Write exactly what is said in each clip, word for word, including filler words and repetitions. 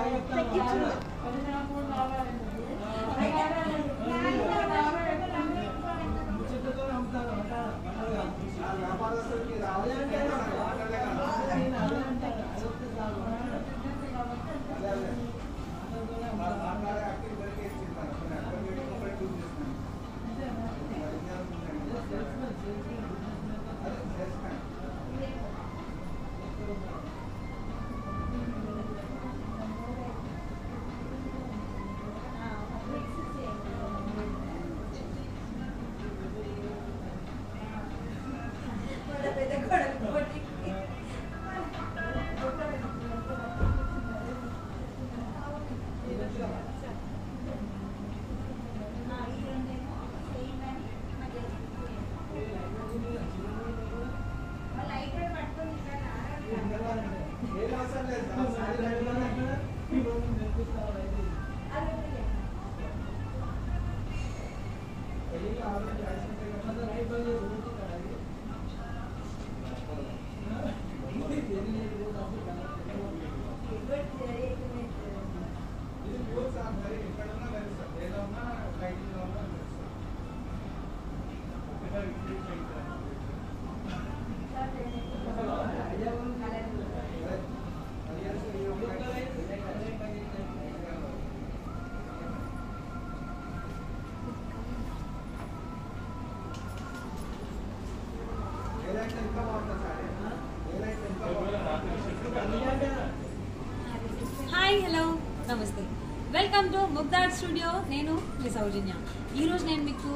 Hi hello నమస్తే welcome to Mugdhar studio. నేను మీ సౌజన్య. ఈరోజు నేను మీకు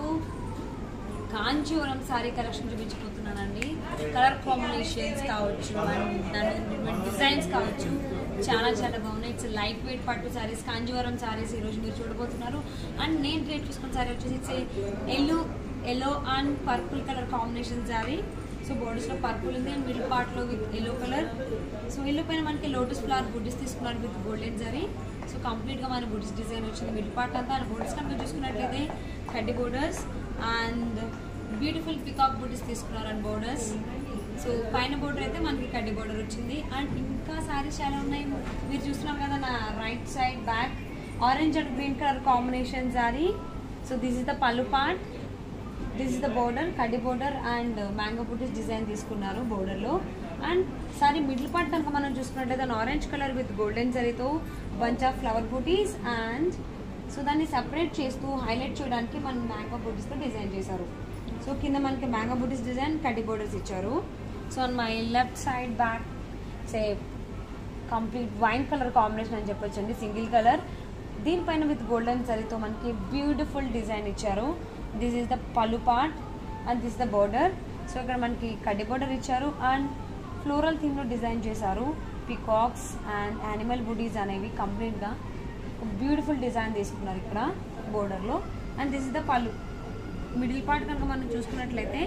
కాంచీవరం సారీ కలెక్షన్ చూపించబోతున్నానండి. కలర్ కాంబినేషన్స్ కావచ్చు అండ్ దాని డిజైన్స్ కావచ్చు, చాలా చాలా బాగున్నాయి. ఇట్స్ లైట్ వెయిట్ పట్టు సారీస్, కాంచీవరం సారీస్ ఈరోజు మీరు చూడబోతున్నారు. అండ్ నేను ట్రేడ్ చూసుకున్న సారీ వచ్చేసి it's yellow yellow and purple colour combination sorry. So బోర్డర్స్లో పర్పుల్ ఉంది అండ్ మిడిల్ పార్ట్లో with yellow colour. So yellow పైన మనకి లోటస్ ఫ్లవర్ బుడ్డిస్ తీసుకున్నారు విత్ గోల్డెన్ జరీ. సో కంప్లీట్గా మన బుడ్డిస్ డిజైన్ వచ్చింది మిడిల్ పార్ట్ అంతా. అండ్ బోర్డర్స్ కనుక చూసుకున్నట్లయితే కడ్డీ borders and beautiful peacock butis తీసుకున్నారు అండ్ బోర్డర్స్. సో పైన బోర్డర్ అయితే మనకి కడ్డీ బోర్డర్ వచ్చింది. అండ్ ఇంకా శారీస్ చాలా ఉన్నాయి. మీరు చూస్తున్నారు కదా నా right side back orange and green colour combination sari. So this is the pallu part, this is the border, కడ్డీ border and mango butis design తీసుకున్నారు బోర్డర్లో. అండ్ సారీ మిడిల్ పార్ట్ కనుక మనం చూసుకున్నట్లయితే ఆరెంజ్ కలర్ విత్ గోల్డెన్ జరీతో bunch of flower butis. And so దాన్ని separate చేస్తూ highlight చేయడానికి మనం మ్యాంగో బూటీస్తో డిజైన్ చేశారు. సో కింద మనకి మ్యాంగో బూటీస్ డిజైన్, కడ్డీ బోర్డర్స్ ఇచ్చారు. So on my left side back say complete wine colour combination అని చెప్పొచ్చు అండి, సింగిల్ కలర్. దీనిపైన విత్ గోల్డెన్ జరీతో మనకి బ్యూటిఫుల్ డిజైన్ ఇచ్చారు. This is the pallu part and this the border. So ఇక్కడ మనకి కడ్డీ బోర్డర్ ఇచ్చారు అండ్ ఫ్లోరల్ థీమ్లో డిజైన్ చేశారు. పికాక్స్ అండ్ యానిమల్ బుడీస్ అనేవి కంప్లీట్గా బ్యూటిఫుల్ డిజైన్ తీసుకున్నారు ఇక్కడ బోర్డర్లో. And this is the pallu. Middle part కనుక మనం చూసుకున్నట్లయితే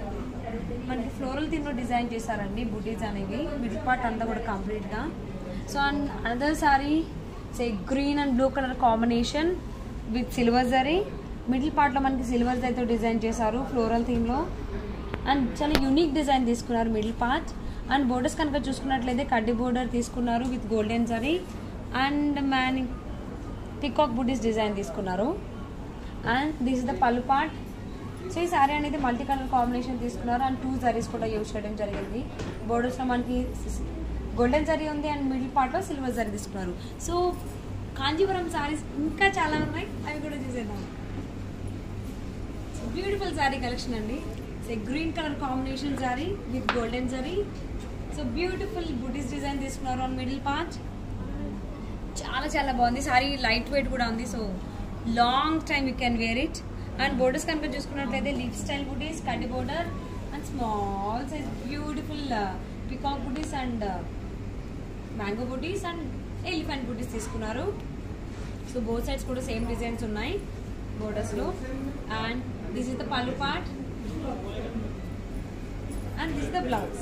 మనకి ఫ్లోరల్ థీమ్లో డిజైన్ చేశారండి బుడీస్ అనేవి మిడిల్ పార్ట్ అంతా కూడా కంప్లీట్గా. So and another sari say green and blue colour combination with silver zari. Middle పార్ట్లో మనకి సిల్వర్ జరీతో డిజైన్ చేశారు ఫ్లోరల్ థీమ్లో. అండ్ చాలా యూనిక్ డిజైన్ తీసుకున్నారు మిడిల్ పార్ట్. అండ్ బోర్డర్స్ కనుక చూసుకున్నట్లయితే కడ్డీ బోర్డర్ తీసుకున్నారు with golden zari and man peacock butis design తీసుకున్నారు. And this is the pallu part. So ఈ సారీ అనేది మల్టీ కలర్ కాంబినేషన్ తీసుకున్నారు అండ్ టూ జరీస్ కూడా యూజ్ చేయడం జరిగింది. బోర్డర్స్లో మనకి గోల్డెన్ జరీ ఉంది అండ్ మిడిల్ పార్ట్లో సిల్వర్ జరీ తీసుకున్నారు. సో కాంచీవరం సారీస్ ఇంకా చాలా ఉన్నాయి, అవి కూడా చూసేద్దాం. బ్యూటిఫుల్ సారీ కలెక్షన్ అండి. So green colour combination sari with golden zari. So beautiful butis design తీసుకున్నారు ఆన్ మిడిల్ పార్ట్. చాలా చాలా బాగుంది సారీ, లైట్ వెయిట్ కూడా ఉంది. So long time you can wear it. And borders కనుక చూసుకున్నట్లయితే లీఫ్ స్టైల్ బుటీస్, కడ్డీ border and small size beautiful peacock butis and mango butis and elephant butis తీసుకున్నారు. సో బోత్ సైడ్స్ కూడా సేమ్ డిజైన్స్ ఉన్నాయి బోర్డర్స్లో. And this is the pallu part and this is the blouse.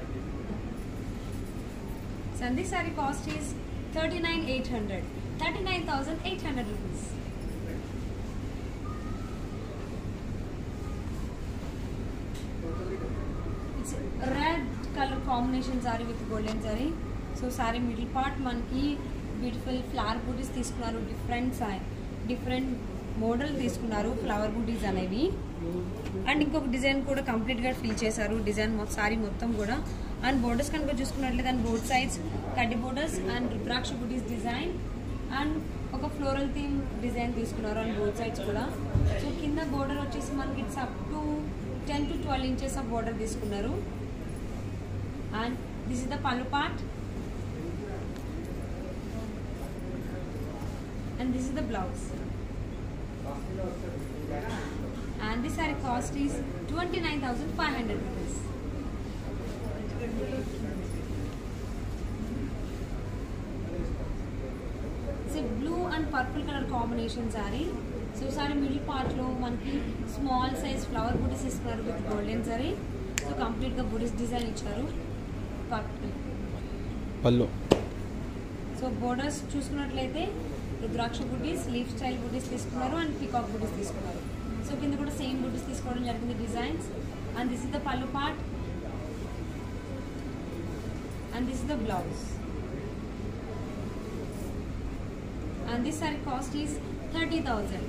So this saree cost is thirty-nine thousand eight hundred, thirty-nine thousand eight hundred rupees. It's red color combination saree with golden saree. So saree middle part manki beautiful flower butis తీసుకున్నారు, different different model తీసుకున్నారు flower butis అనేవి. And ఇంకొక design కూడా కంప్లీట్గా fill చేశారు design sorry మొత్తం కూడా. And borders కనుక చూసుకున్నట్లయితే అండ్ బోర్డ్ సైడ్స్ కడ్డీ borders and rudraksha butis design and ఒక ఫ్లోరల్ థీమ్ డిజైన్ తీసుకున్నారు అండ్ బోర్డ్ సైడ్స్ కూడా. సో కింద బోర్డర్ వచ్చేసి మనకి it's up to ten to twelve inches of border తీసుకున్నారు. And this is the pallu part and this is the blouse and this saree cost is twenty-nine thousand five hundred rupees. It's a blue and purple color combination saree. So saree middle part lo manki small size flower booties istunaru with golden saree. So complete ga booties design icharu purple pallu. So borders చూసుకున్నట్లయితే రుద్రాక్ష బూటీస్ leaf style బూటీస్ తీసుకున్నారు and peacock butis తీసుకున్నారు. So కింద కూడా same butis తీసుకోవడం జరిగింది designs. And this is the pallu part and this is the blouse and this sorry cost is thirty thousand.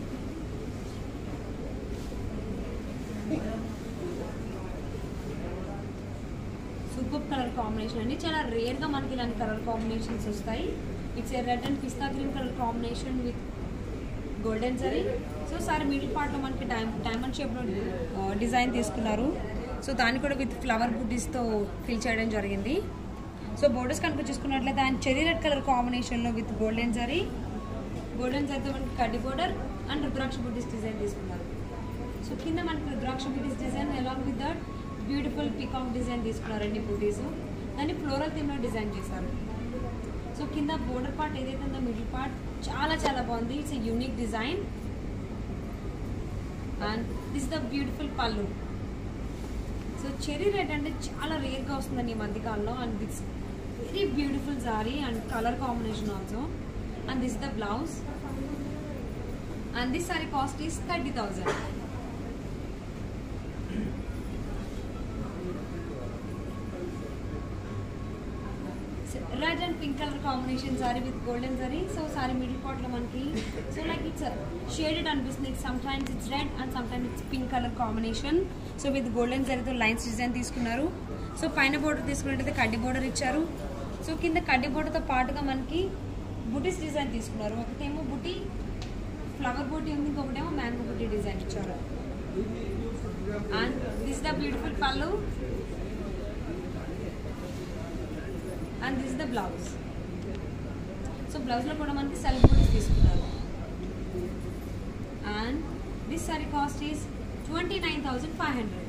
Super colour combination అండి, చాలా రేర్గా మనకి ఇలాంటి కలర్ కాంబినేషన్స్ వస్తాయి. It's a red and pista green colour combination with golden zari. So sorry middle పార్ట్లో మనకి డై diamond షేప్లో డిజైన్ తీసుకున్నారు. సో దాన్ని కూడా విత్ ఫ్లవర్ బూటీస్తో ఫిల్ చేయడం జరిగింది. సో బోర్డర్స్ కనుక చూసుకున్నట్లయితే అండ్ చెరీ రెడ్ కలర్ కాంబినేషన్లో విత్ గోల్డెన్ జరీ గోల్డెన్ జరీతో మనకి కడ్డీ border and rudraksha butis design తీసుకున్నారు. సో కింద మనకి rudraksha butis design along with that beautiful peacock design తీసుకున్నారండి బూటీస్. దాన్ని ఫ్లోరల్ థీమ్లో డిజైన్ చేశారు. సో కింద బోర్డర్ పార్ట్ ఏదైతే ఉందో మిడిల్ పార్ట్ చాలా చాలా బాగుంది. It's a unique design and this the beautiful pallu. So cherry red అంటే చాలా రేర్గా వస్తుందండి ఈ మధ్యకాలంలో. And this very beautiful sari and colour combination also. And this the blouse and this sorry cost is thirty thousand. Red and pink colour combination sari with golden zari. So sorry middle part లో మనకి so like it's shaded అనిపిస్తుంది. It's sometimes it's red and sometimes it's pink colour combination. So with golden జరీతో lines design తీసుకున్నారు. So పైన border తీసుకున్నట్టయితే కడ్డీ border ఇచ్చారు. So కింద కడ్డీ బోర్డర్తో పాటుగా మనకి బుటీస్ డిజైన్ తీసుకున్నారు. ఒకటేమో బుటీ ఫ్లవర్ బూటీ ఉంది, ఇంకొకటేమో మ్యాంగో బుటీ డిజైన్ ఇచ్చారు. And this the beautiful pallu and this the blouse. So బ్లౌజ్లో కూడా మనకి సెల్ఫ్ బూటీస్ తీసుకున్నారు. And this sorry cost is twenty nine thousand five hundred.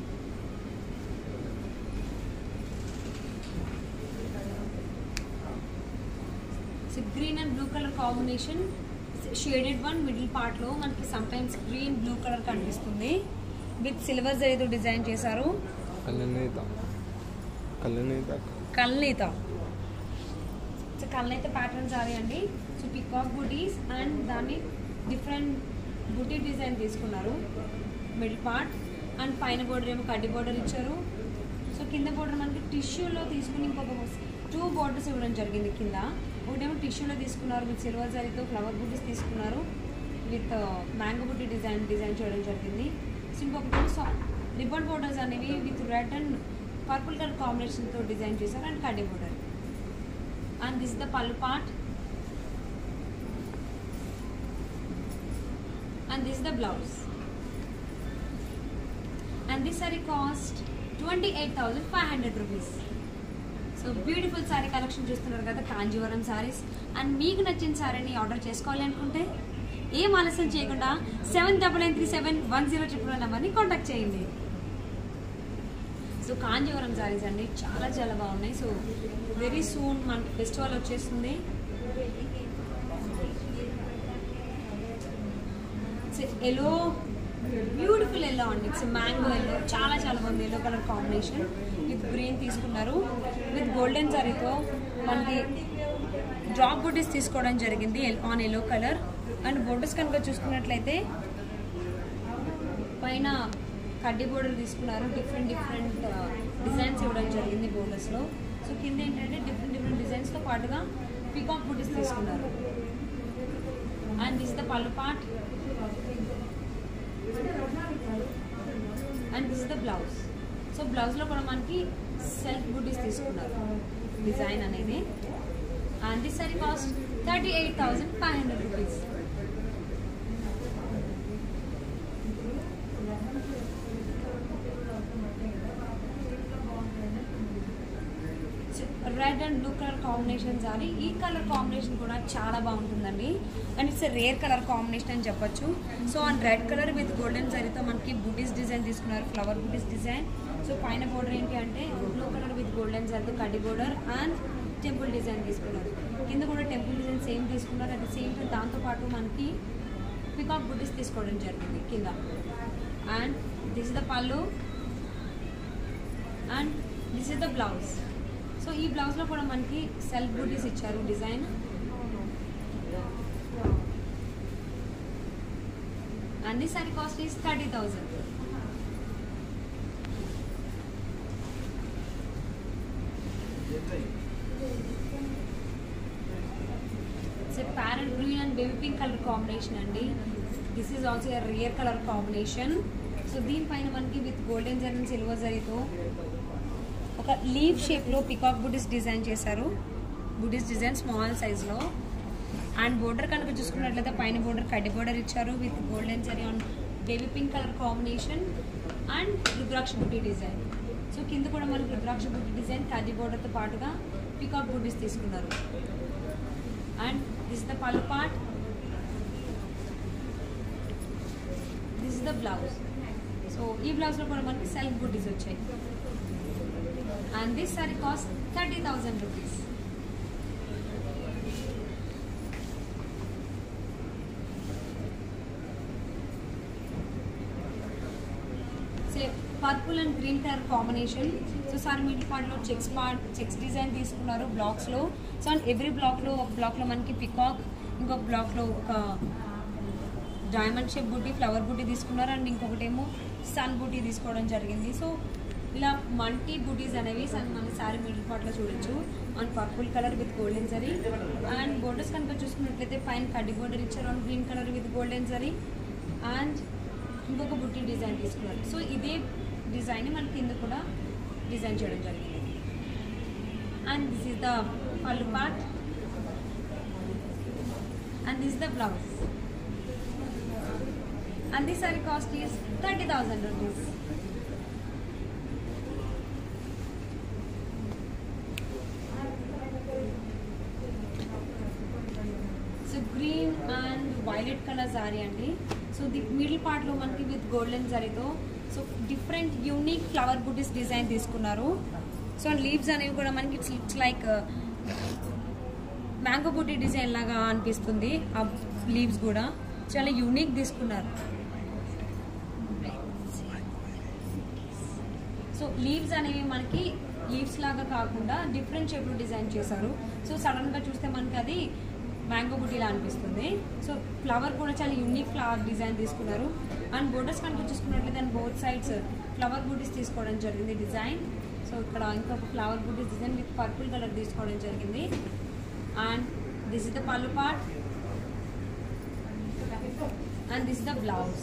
So green and blue colour combination shaded one middle పార్ట్లో మనకి sometimes green blue colour కనిపిస్తుంది with silver జరీతో design చేశారు. కల్నీత సో కల్నీత ప్యాటర్న్ సారీ అండి. సో పికాక్ బూటీస్ అండ్ దాన్ని different బూటీ design తీసుకున్నారు మిడిల్ పార్ట్. అండ్ పైన బోర్డర్ ఏమో కడ్డీ బోర్డర్ ఇచ్చారు. సో కింద బోర్డర్ మనకి టిష్యూలో తీసుకుని ఇంకొక టూ బోర్డర్స్ ఇవ్వడం జరిగింది కింద. ఒకటేమో టిష్యూలో తీసుకున్నారు విత్ సిల్వర్ జరీతో ఫ్లవర్ బూటీస్ తీసుకున్నారు with mango buti design design చేయడం జరిగింది. సో ఇంకొకటి రిబ్బన్ బోర్డర్స్ అనేవి with red and purple colour కాంబినేషన్తో డిజైన్ చేశారు అండ్ కడ్డీ border. And this the pallu part and this the blouse. And this sorry cost twenty eight thousand five hundred rupees. So beautiful sorry collection చూస్తున్నారు కదా Kanjeevaram saris. And మీకు నచ్చిన సారీని order చేసుకోవాలి అనుకుంటే ఏం ఆలస్యం చేయకుండా seven double nine three seven one zero triple one నెంబర్ని కాంటాక్ట్ చేయండి. సో కాంజీవరం సారీస్ అండి చాలా చాలా బాగున్నాయి. సో వెరీ సూన్ మనకి ఫెస్టివల్ వచ్చేస్తుంది. ఎల్లో బ్యూటిఫుల్ ఎల్లో అండి. ఇట్స్ మ్యాంగో ఎల్లో చాలా చాలా బాగుంది. Yellow colour combination with green తీసుకున్నారు విత్ గోల్డెన్ జరీతో మనకి డ్రాప్ బూటీస్ తీసుకోవడం జరిగింది on yellow colour. And borders కనుక చూసుకున్నట్లయితే పైన కడ్డీ బోర్డర్ తీసుకున్నారు. డిఫరెంట్ డిఫరెంట్ డిజైన్స్ ఇవ్వడం జరిగింది బోర్డర్స్లో. సో కింద ఏంటంటే డిఫరెంట్ డిఫరెంట్ డిజైన్స్తో పాటుగా పికాక్ బూటీస్ తీసుకున్నారు. And this the pallu part and this the blouse. So బ్లౌజ్లో కూడా మనకి సెల్ఫ్ బూటీస్ తీసుకున్నారు డిజైన్ అనేది. And this sorry cost thirty eight thousand five hundred rupees. Red and blue colour combination sari. ఈ కలర్ కాంబినేషన్ కూడా చాలా బాగుంటుందండి. And it's rare colour combination అని చెప్పొచ్చు. So and red colour with golden సారీతో మనకి బూటీస్ డిజైన్ తీసుకున్నారు, ఫ్లవర్ బూటీస్ డిజైన్. సో పైన బోర్డర్ ఏంటి అంటే బ్లూ కలర్ విత్ గోల్డెన్ సారీతో కడ్డీ బోర్డర్ అండ్ టెంపుల్ డిజైన్ తీసుకున్నారు. కింద కూడా టెంపుల్ డిజైన్ సేమ్ తీసుకున్నారు. అట్ ద సేమ్ టైం దాంతోపాటు మనకి పికాక్ బూటీస్ తీసుకోవడం జరిగింది కింద. And this is the pallu and this is the blouse. So ఈ బ్లౌజ్లో కూడా మనకి సెల్ఫ్ బూటీస్ ఇచ్చారు design. And this sorry cost is thirty thousand. Parrot green and baby pink colour combination అండి. This is also a rare colour combination. So దీనిపైన మనకి with golden zari and silver జరీతో ఒక లీవ్ షేప్లో పికాక్ బూటీస్ డిజైన్ చేశారు. Butis design small సైజ్లో. And border కనుక చూసుకున్నట్లయితే పైన బోర్డర్ కడ్డీ బోర్డర్ ఇచ్చారు with golden zari and baby pink colour combination and rudraksha buti design. So కింద కూడా మనకి రుద్రాక్ష బూటీ డిజైన్ కడ్డీ బోర్డర్తో పాటుగా పికాక్ బూటీస్ తీసుకున్నారు. And this is the pallu part, this is the blouse. So ఈ బ్లౌజ్లో కూడా మనకి సెల్ఫ్ బూటీస్ వచ్చాయి. And this sorry cost thirty thousand rupees. Purple and green colour combination. So sir middle పార్ట్లో చెక్స్ పార్ట్ చెక్స్ డిజైన్ తీసుకున్నారు బ్లాక్స్లో. So and every బ్లాక్లో ఒక బ్లాక్లో మనకి పికాక్, ఇంకొక బ్లాక్లో ఒక diamond shape buti, flower buti తీసుకున్నారు. అండ్ ఇంకొకటేమో సన్ బూటీ తీసుకోవడం జరిగింది. సో ఇలా మల్టీ బూటీస్ అనేవి మన సారీ మిడిల్ పార్ట్లో చూడొచ్చు. And purple colour with golden zari. And borders కనుక చూసుకున్నట్లయితే పైన కడ్డీ బోర్డర్ ఇచ్చారు and green colour with golden zari. And ఇంకొక బుట్టి డిజైన్ తీసుకున్నారు. సో ఇదే డిజైన్ మనకి కింద కూడా డిజైన్ చేయడం జరిగింది. And this is the pallu part and this the blouse. And this sorry cost is thirty thousand rupees. So green and violet colour saree అండి. So the middle పార్ట్లో మనకి విత్ గోల్డెన్ జరీతో so different unique flower butis design తీసుకున్నారు. So and leaves అనేవి కూడా మనకి it's it's like mango buti design లాగా అనిపిస్తుంది. ఆ లీవ్స్ కూడా చాలా యూనిక్ తీసుకున్నారు. సో లీవ్స్ అనేవి మనకి లీవ్స్ లాగా కాకుండా డిఫరెంట్ షేప్లో డిజైన్ చేశారు. సో సడన్గా చూస్తే మనకి అది మ్యాంగో బుటీలా అనిపిస్తుంది. సో ఫ్లవర్ కూడా చాలా యూనిక్ ఫ్లవర్ డిజైన్ తీసుకున్నారు. అండ్ బోర్డర్స్ కనుక చూసుకున్నట్లయితే and both sides flower butis తీసుకోవడం జరిగింది డిజైన్. సో ఇక్కడ ఇంకొక flower butis design with purple colour తీసుకోవడం జరిగింది. And this is the pallu part and this the blouse.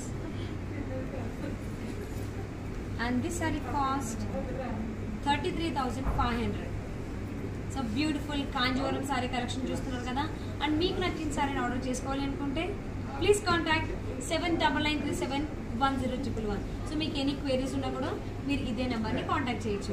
And this sorry cost thirty three thousand five hundred. So beautiful Kanjeevaram saree collection చూస్తున్నారు కదా. అండ్ మీకు నచ్చిన సారీని ఆర్డర్ చేసుకోవాలి అనుకుంటే please contact seven double nine three seven one zero triple one. So మీకు any queries ఉన్నా కూడా మీరు ఇదే నెంబర్ని కాంటాక్ట్ చేయొచ్చు.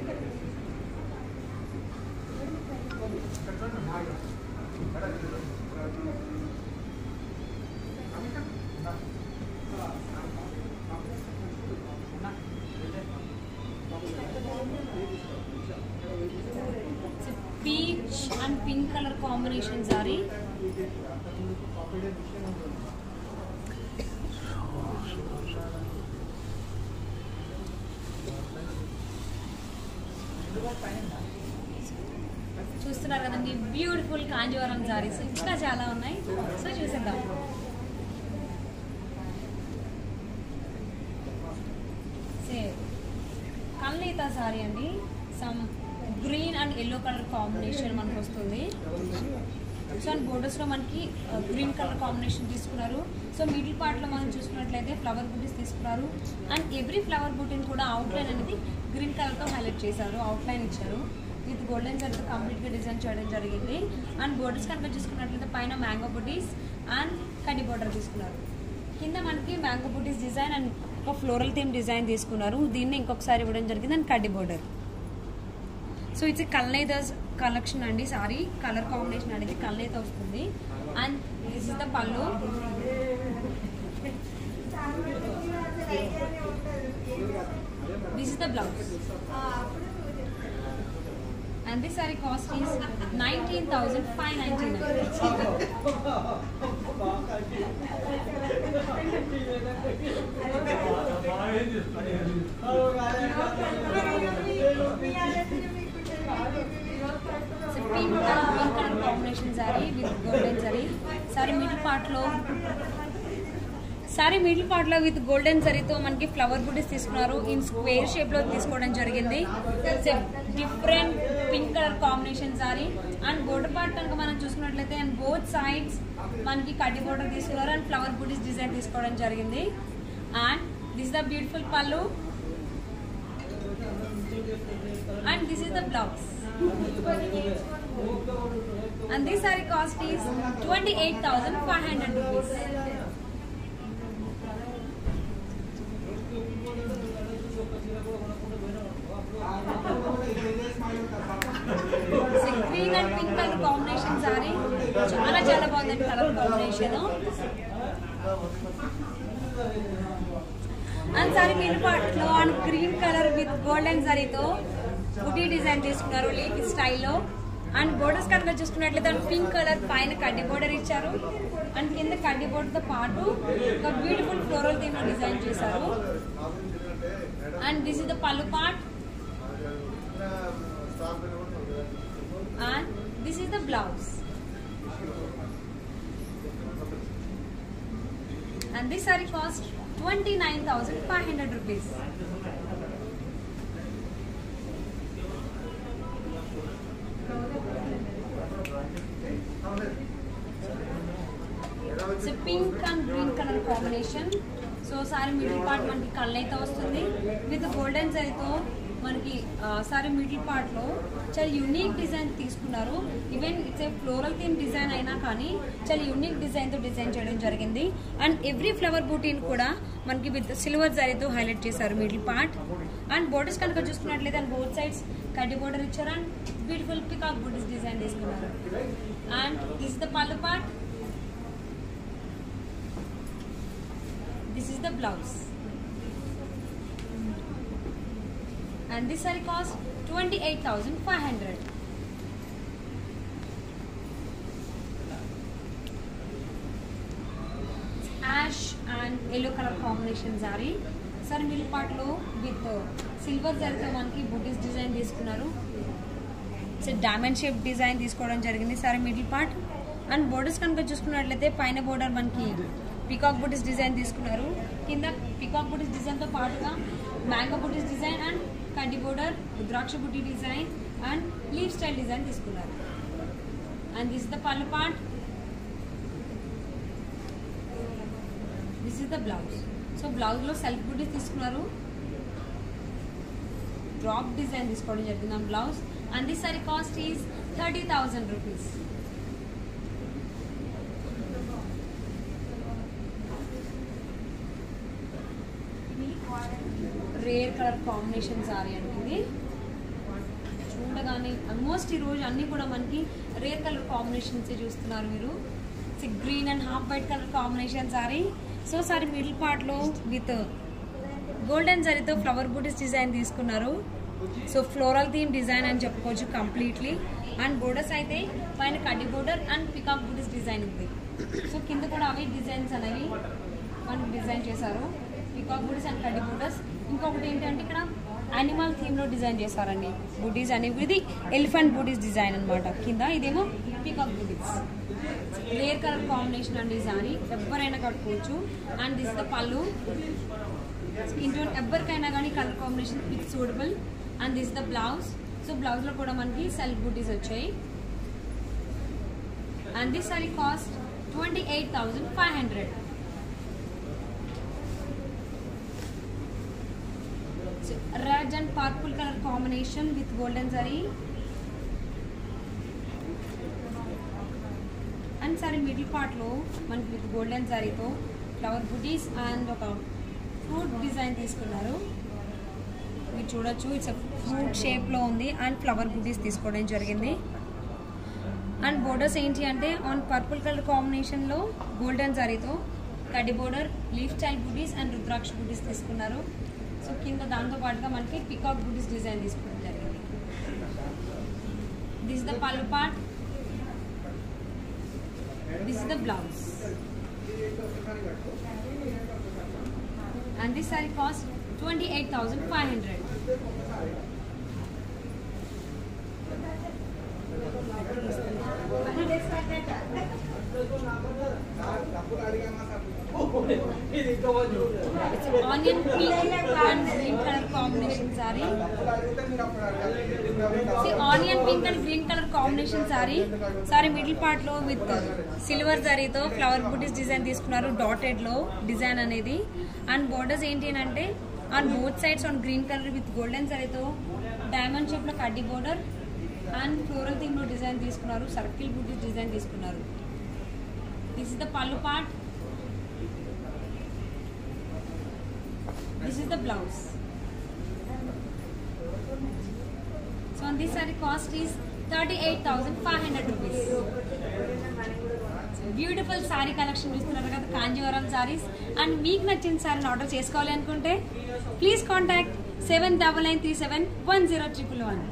Peach and pink colour combination saree. చూస్తున్నారు కదండి బ్యూటిఫుల్ కాంజీవరం సారీస్ ఇంకా చాలా ఉన్నాయి. సో చూసేద్దాం. కల్నేత సారీ అండి. Some green and yellow colour combination మనకు వస్తుంది. సో అండ్ బోర్డర్స్లో మనకి గ్రీన్ కలర్ కాంబినేషన్ తీసుకున్నారు. సో మిడిల్ పార్ట్లో మనం చూసుకున్నట్లయితే ఫ్లవర్ బూటీస్ తీసుకున్నారు. అండ్ ఎవ్రీ ఫ్లవర్ బూటీని కూడా అవుట్లైన్ అనేది గ్రీన్ కలర్తో హైలైట్ చేశారు, అవుట్లైన్ ఇచ్చారు. విత్ గోల్డెన్ జరీతో కంప్లీట్గా డిజైన్ చేయడం జరిగింది. అండ్ బోర్డర్స్ కనుక చూసుకున్నట్లయితే పైన మ్యాంగో బూటీస్ అండ్ కడ్డీ బోర్డర్ తీసుకున్నారు. కింద మనకి మ్యాంగో బూటీస్ డిజైన్ అండ్ ఒక ఫ్లోరల్ థీమ్ డిజైన్ తీసుకున్నారు. దీన్ని ఇంకొకసారి ఇవ్వడం జరిగింది అండ్ కడ్డీ border. So it's kalnetas collection అండి. సారీ కలర్ కాంబినేషన్ అనేది కల్నేత వస్తుంది. And this is the pallu. This is the blouse. And this saree cost is nineteen thousand five ninety-nine. So pink and green color combination saree with golden saree. Saree middle part lo saree middle పార్ట్లో with golden జరీతో మనకి flower butis తీసుకున్నారు. In square షేప్లో తీసుకోవడం జరిగింది. Different pink colour combination saree. And border part కనుక మనం చూసుకున్నట్లయితే అండ్ బోత్ సైడ్స్ మనకి కడ్డీ బోర్డర్ తీసుకున్నారు అండ్ ఫ్లవర్ బూటీస్ డిజైన్ తీసుకోవడం జరిగింది. And this the beautiful pallu and this is the blouse. And this sorry cost is twenty eight thousand five hundred rupees. Green and pink colour combination saree చాలా చాలా బాగుందండి colour combination. And sorry middle part లో and green colour with golden జరీతో buti design తీసుకున్నారు leaf స్టైల్లో. And borders కనుక చూసుకున్నట్లయితే pink colour పైన కడ్డీ బోర్డర్ ఇచ్చారు. అండ్ కింద కడ్డీ బోర్డర్ తో పాటు ఒక బ్యూటిఫుల్ ఫ్లోరల్ థీమ్ లో డిజైన్ చేశారు. And this is the pallu part and this is the blouse. And this saree cost twenty-nine thousand five hundred rupees. It's a pink and green color combination. So saree middle part manki కళ్ళైతే వస్తుంది with golden జరీతో మనకి sorry middle part లో చాలా unique design తీసుకున్నారు. Even it's a floral theme design అయినా కానీ చాలా యూనిక్ డిజైన్ తో డిజైన్ చేయడం జరిగింది. అండ్ ఎవ్రీ ఫ్లవర్ బూటీని కూడా మనకి విత్ సిల్వర్ జరీతో హైలైట్ చేశారు మిడిల్ పార్ట్. అండ్ బోర్డర్స్ కనుక చూసుకున్నట్లయితే అండ్ బోత్ సైడ్స్ కడ్డీ బోర్డర్ ఇచ్చారు and beautiful peacock butis design తీసుకున్నారు. And this the pallu part, this is the blouse. And this saree cost twenty-eight thousand five hundred. Ash and yellow color combination saree. Saree middle part lo with silver zarito manki booties design తీసుకున్నారు. It's a diamond shape design తీసుకోవడం జరిగింది saree middle part. And borders కనుక చూసుకున్నట్లయితే పైన border మనకి peacock butis design తీసుకున్నారు. కింద peacock butis design తో పాటుగా మ్యాంగో బూటీస్ డిజైన్ అండ్ కడ్డీ బోర్డర్ ద్రాక్ష buti design and leaf style design తీసుకున్నారు. And this the pallu part, this is the blouse. So blouse లో సెల్ఫ్ బుటీస్ తీసుకున్నారు, డ్రాప్ డిజైన్ తీసుకోవడం జరిగింది ఆ బ్లౌజ్. And this sorry cost is thirty thousand rupees. Rare colour combination saree అండి. చూడగానే ఆల్మోస్ట్ ఈరోజు అన్నీ కూడా మనకి రేర్ కలర్ కాంబినేషన్స్ చూస్తున్నారు మీరు. Green and half white colour combination sorry. So sorry middle పార్ట్లో విత్ గోల్డెన్ జరీతో ఫ్లవర్ బూటీస్ డిజైన్ తీసుకున్నారు. సో ఫ్లోరల్ థీమ్ డిజైన్ అని చెప్పుకోవచ్చు కంప్లీట్లీ. అండ్ బోర్డర్స్ అయితే పైన కడ్డీ border and peacock butis design ఉంది. సో కింద కూడా అవి డిజైన్స్ అనేవి మనకి డిజైన్ చేశారు, పికాక్ బూటీస్ అండ్ కడ్డీ బోర్డర్స్. ఇంకొకటి ఏంటంటే ఇక్కడ యానిమల్ థీమ్ లో డిజైన్ చేశారండి బూటీస్ అనేవి. ఇది ఎలిఫెంట్ బూటీస్ డిజైన్ అనమాట కింద, ఇదేమో peacock butis. Rare colour combination అండి సారీ, ఎవరైనా కట్టుకోవచ్చు. And this the pallu, skin tone ఎవరికైనా కానీ colour combination it's suitable. And this the blouse. So blouse లో కూడా మనకి సెల్ఫ్ బూటీస్ వచ్చాయి. And this sorry cost twenty eight thousand five hundred. Red and purple colour combination with golden zari. And sorry middle part లో మనకి with golden జరీతో flower butis and ఒక fruit design తీసుకున్నారు. మీరు చూడొచ్చు ఇట్స్ ఫ్రూట్ షేప్ లో ఉంది అండ్ ఫ్లవర్ బూటీస్ తీసుకోవడం జరిగింది. అండ్ బోర్డర్స్ ఏంటి అంటే ఆన్ పర్పుల్ కలర్ కాంబినేషన్ లో గోల్డెన్ జరీతో కడ్డీ border, leaf style butis and rudraksha butis తీసుకున్నారు. సో కింద దాంతో పాటుగా మనకి పికాక్ బూటీస్ డిజైన్ తీసుకోవడం జరిగింది. This is the pallu part, this is the blouse. and this saree cost twenty-eight thousand five hundred. It's onion pink and green color combination saree. See, onion pink and green color combination saree. Saree middle part lo with silver zari tho flower booties design తీసుకున్నారు. dotted లో design అనేది. And borders ఏంటి అంటే on both sides on green colour with golden జరీతో diamond shape లో కడ్డీ border and floral theme లో design తీసుకున్నారు. సర్కిల్ బూటీస్ డిజైన్ తీసుకున్నారు. This is the pallu part, this is the blouse. So on this saree cost is thirty-eight thousand five hundred rupees. Beautiful sorry collection చూస్తున్నారు కదా, Kanjeevaram saris. And మీకు నచ్చిన సారీని ఆర్డర్ చేసుకోవాలి అనుకుంటే please contact seven double nine three seven one zero triple one.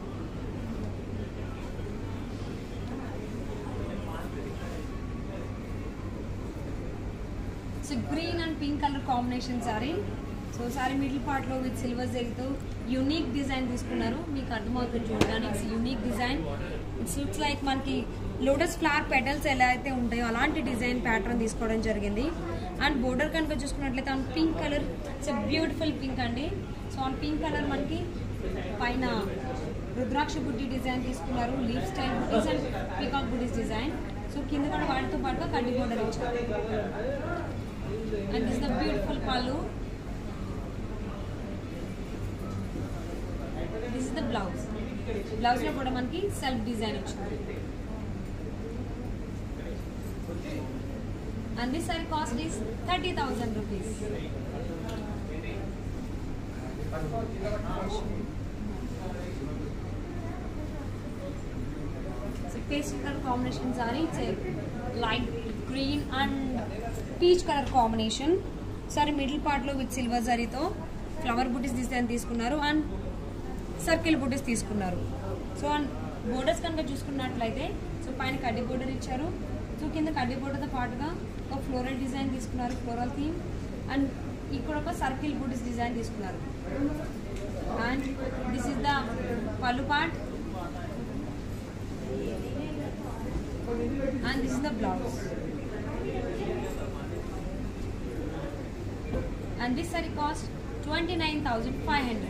So green and pink colour combination sorry. So sorry middle part లో with silver జరీతో unique design తీసుకున్నారు. మీకు అర్థమవుతుంది చూడడానికి unique design. It's looks like మనకి lotus flower petals ఎలా అయితే ఉంటాయో అలాంటి డిజైన్ ప్యాటర్న్ తీసుకోవడం జరిగింది. అండ్ బోర్డర్ కనుక చూసుకున్నట్లయితే on pink colour, it's beautiful pink అండి. సో ఆన్ పింక్ కలర్ మనకి పైన రుద్రాక్ష బుట్టి డిజైన్ తీసుకున్నారు. Leaf style butis and peacock butis design. So కింద కూడా వాటితో పాటుగా కడ్డీ బోర్డర్ ఇచ్చారు. And this the beautiful pallu, this is the blouse. Blouse లో కూడా మనకి సెల్ఫ్ డిజైన్ వచ్చింది. and this saree cost is thirty thousand rupees. So pastel color combination saree, it's a light green and peach color combination. Saree middle part lo with silver zari tho flower booties design తీసుకున్నారు and circle booties తీసుకున్నారు. So and borders కనుక చూసుకున్నట్లయితే so పైన కడ్డీ border ఇచ్చారు. So కింద కడ్డీ బోర్డర్తో పాటుగా ఒక ఫ్లోరల్ డిజైన్ తీసుకున్నారు, ఫ్లోరల్ థీమ్. అండ్ ఇక్కడ ఒక సర్కిల్ బూటీస్ డిజైన్ తీసుకున్నారు. And this is the pallu part and this is the blouse. And this sorry cost twenty nine thousand five hundred.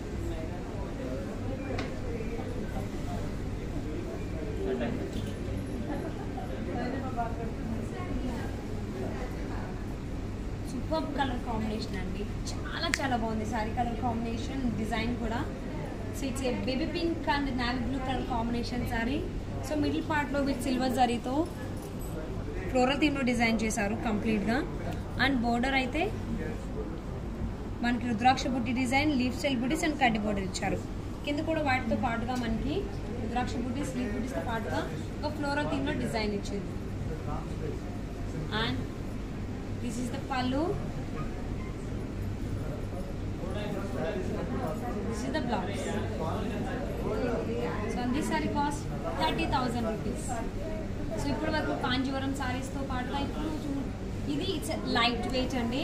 Super colour combination అండి, చాలా చాలా బాగుంది సారీ కలర్ కాంబినేషన్, డిజైన్ కూడా. So it's a baby pink and navy blue colour combination sorry. So middle పార్ట్లో with silver జరీతో floral థీమ్లో design చేశారు కంప్లీట్గా. అండ్ బోర్డర్ అయితే మనకి rudraksha buti design, leaf style butis and కడ్డీ బోర్డర్ ఇచ్చారు. కింద కూడా వాటితో పాటుగా మనకి రుద్రాక్ష బుటీస్, లీఫ్ బుటీస్తో పాటుగా ఒక ఫ్లోరల్ థీమ్లో డిజైన్ ఇచ్చింది. And this is the pallu, this is the blouse. So on this saree cost thirty thousand rupees. So ఇప్పుడు వరకు కాంజీవరం సారీస్ తో పాటుగా ఇప్పుడు ఇది ఇట్స్ లైట్ వెయిట్ అండి.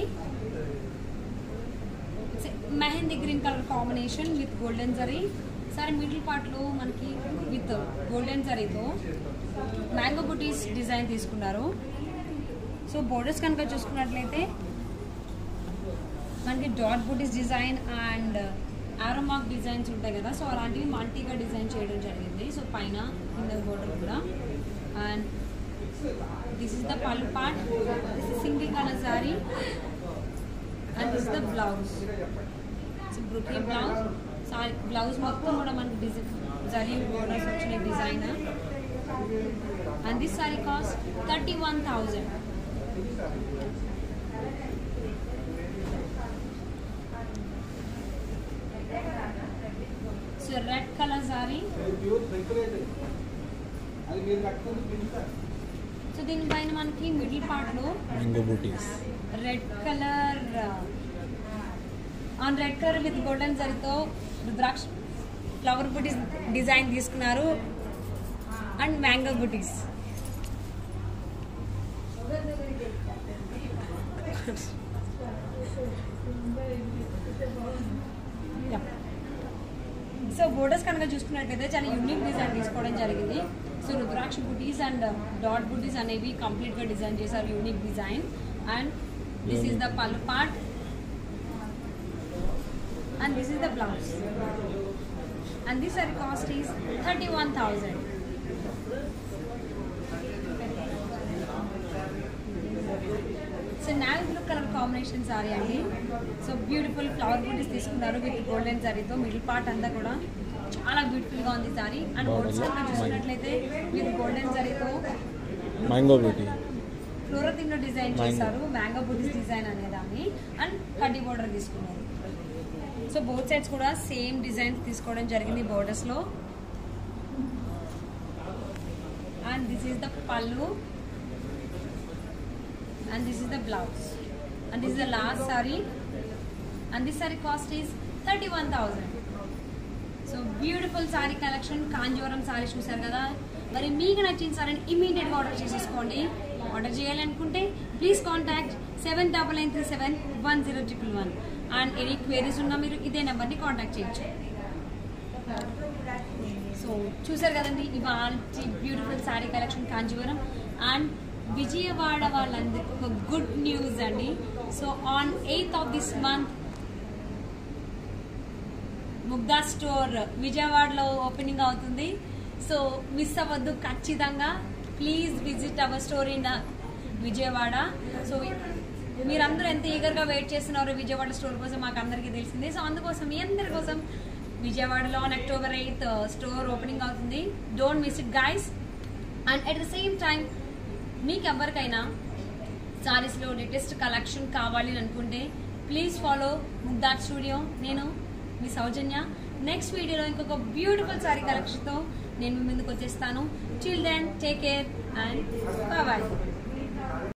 It's mehndi green colour combination with golden zari. Saree middle part లో మనకి విత్ గోల్డెన్ జరీతో మ్యాంగో బుటీస్ డిజైన్ తీసుకున్నారు. సో బోర్డర్స్ కనుక చూసుకున్నట్లయితే మనకి dot butis design and arrow mark designs ఉంటాయి కదా, సో అలాంటివి మల్టీగా డిజైన్ చేయడం జరిగింది. సో పైన కింద బోర్డర్ కూడా. And this is the pallu part, this is single colour saree and this the blouse. So బ్రూక్లీ బ్లౌజ్. సారీ బ్లౌజ్ మొత్తం కూడా మనకి డిజైన్ జరీ బోర్డర్స్ వచ్చిన design. And this sorry cost thirty one thousand. So red colour saree. So దీనిపైన మనకి middle part లో red colour on red colour with golden జరీతో rudraksha flower butis design తీసుకున్నారు and mango butis. So borders కనుక చూసుకున్నట్లయితే చాలా యూనిక్ డిజైన్ తీసుకోవడం జరిగింది. So rudraksha buttis and dot బుటీస్ అనేవి కంప్లీట్గా డిజైన్ చేశారు, unique design. And this is the pallu part and this is the blouse, and this saree cost is thirty-one thousand. So navy blue color combination saree andi. So beautiful flower booties తీసుకున్నారు with golden saree తో middle part అంతా కూడా చాలా beautiful గా ఉంది saree. And borders కనుక చూసినట్లయితే with golden saree తో మ్యాంగో బ్యూటీ ఫ్లోరల్ థీమ్ లో డిజైన్ చేశారు, మ్యాంగో బూటీస్ డిజైన్ అనేదాన్ని. అండ్ కడ్డీ బోర్డర్ తీసుకున్నారు. సో బోత్ సైడ్స్ కూడా సేమ్ డిజైన్స్ తీసుకోవడం జరిగింది బోర్డర్స్ లో. And this is the pallu and this is the blouse and this is the last saree and this sorry cost is thirty one thousand. So beautiful sorry collection, Kanjeevaram saree చూసారు కదా. మరి మీకు నచ్చిన సారీని ఇమీడియట్గా ఆర్డర్ చేసేసుకోండి. ఆర్డర్ చేయాలనుకుంటే please contact seven double nine three seven one zero triple one. And any queries ఉన్నా మీరు ఇదే నెంబర్ని కాంటాక్ట్ చేయొచ్చు. సో చూసారు కదండి ఇవాళ beautiful saree collection Kanjeevaram. And Vijayawada వాళ్ళందరికీ ఒక గుడ్ న్యూస్ అండి. So on eighth of this month Mugdha store విజయవాడలో ఓపెనింగ్ అవుతుంది. సో మిస్ అవ్వద్దు ఖచ్చితంగా. Please visit our store in Vijayawada. So మీరందరూ ఎంత ఈగర్గా వెయిట్ చేస్తున్నారో విజయవాడ స్టోర్ కోసం మాకు అందరికీ తెలిసిందే. సో అందుకోసం మీ అందరి కోసం విజయవాడలో on October eighth store opening అవుతుంది. Don't miss it guys. And at the same time మీకు ఎవరికైనా సారీస్లో లేటెస్ట్ కలెక్షన్ కావాలి అనుకుంటే ప్లీజ్ ఫాలో ముగ్ధా స్టూడియో. నేను మీ సౌజన్య. నెక్స్ట్ వీడియోలో ఇంకొక బ్యూటిఫుల్ సారీ కలెక్షన్తో నేను మీ ముందుకు వచ్చేస్తాను. Till then take care and bye bye.